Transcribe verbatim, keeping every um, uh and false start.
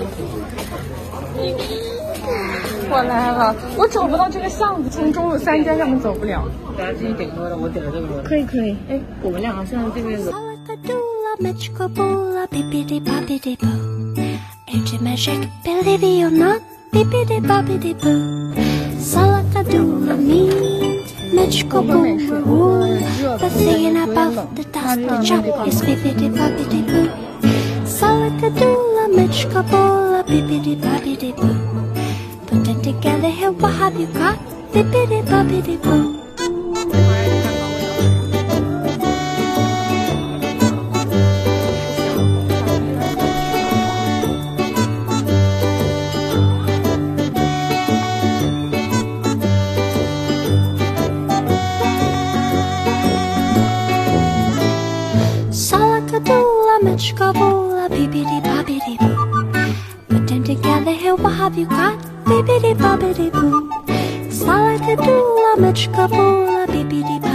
我来了，我找不到这个巷子，从中路三街根本走不了。 大家自己点歌的，我点了这个歌。 可以可以， 哎，我们俩好像这边有。 Believe it or not, bippity boppity boo. Salakadoola means magical boo. The thing about the dust, the chop is bippity boppity boo. Salakadoola magical boo, bippity boppity boo. Put them together here, what have you got? Bippity boppity boo. Magical bippity boppity boo. Put them together here, what have you got? Bippity boppity boo. It's not like a doula, magical bippity boppity.